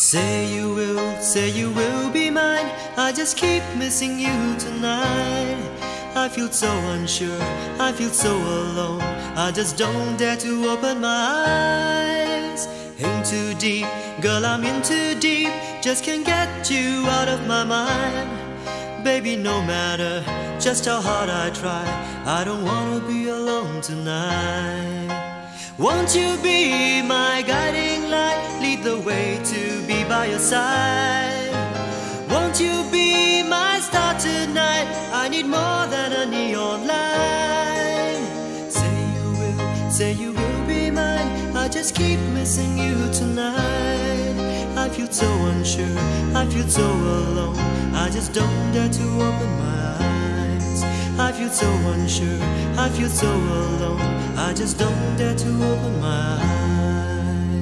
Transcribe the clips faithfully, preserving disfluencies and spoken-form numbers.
Say you will, say you will be mine. I just keep missing you tonight. I feel so unsure, I feel so alone. I just don't dare to open my eyes. In too deep, girl, I'm in too deep. Just can't get you out of my mind. Baby, no matter just how hard I try, I don't wanna be alone tonight. Won't you be my guiding light? Lead the way to be by your side. Won't you be my star tonight? I need more than a neon light. Say you will, say you will be mine. I just keep missing you tonight. I feel so unsure, I feel so alone. I just don't dare to open my eyes. I feel so unsure, I feel so alone. I just don't dare to open my eyes.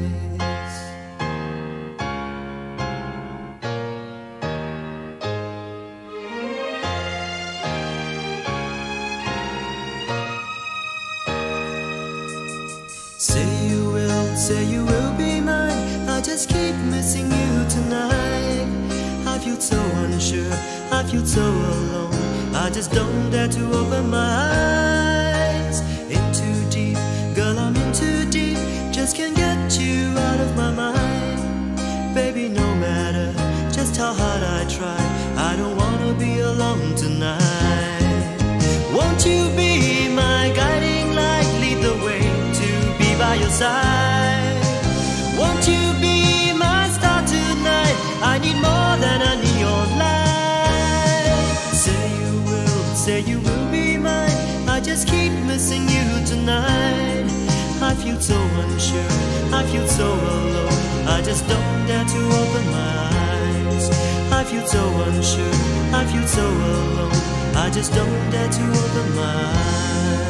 Say you will, say you will be mine. I just keep missing you tonight. I feel so unsure, I feel so alone. I just don't dare to open my eyes. In too deep, girl, I'm in too deep. Just can't get you out of my mind. Baby, no matter just how hard I try, I don't wanna be alone tonight. Won't you be my guiding light? Lead the way to be by your side. Won't you be my star tonight? I need more than a neon light. Say you will, say you will be mine. I just keep missing you tonight. I feel so unsure, I feel so alone. I just don't dare to open my eyes. I feel so unsure, I feel so alone. I just don't dare to open my eyes.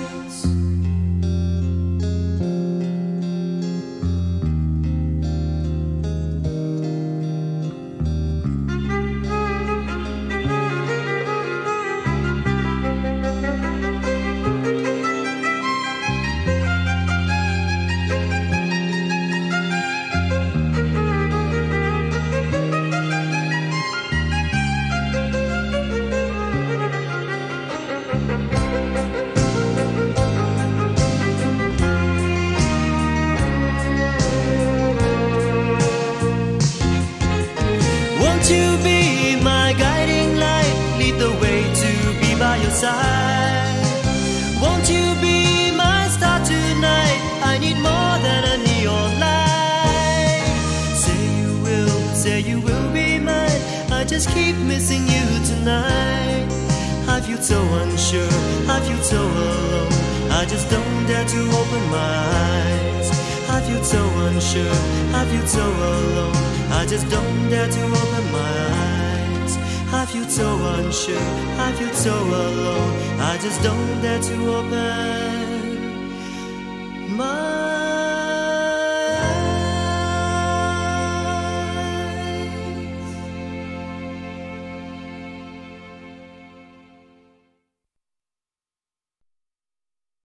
Won't you be my guiding light? Lead the way to be by your side. Won't you be my star tonight? I need more than a neon light. Say you will, say you will be mine. I just keep missing you tonight. I feel so unsure, I feel so alone. I just don't dare to open my eyes. I feel so unsure, I feel so alone. I just don't dare to open my eyes. I feel so unsure, I feel so alone. I just don't dare to open my eyes.